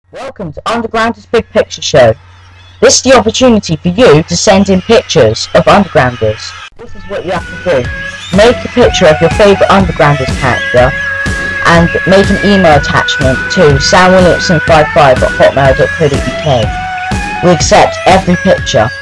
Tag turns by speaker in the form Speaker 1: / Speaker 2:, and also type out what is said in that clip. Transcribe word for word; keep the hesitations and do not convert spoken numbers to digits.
Speaker 1: Welcome to Undergrounders Big Picture Show. This is the opportunity for you to send in pictures of Undergrounders. This is what you have to do. Make a picture of your favourite Undergrounders character and make an email attachment to sam williamson fifty-five at hotmail dot co dot uk. We accept every picture.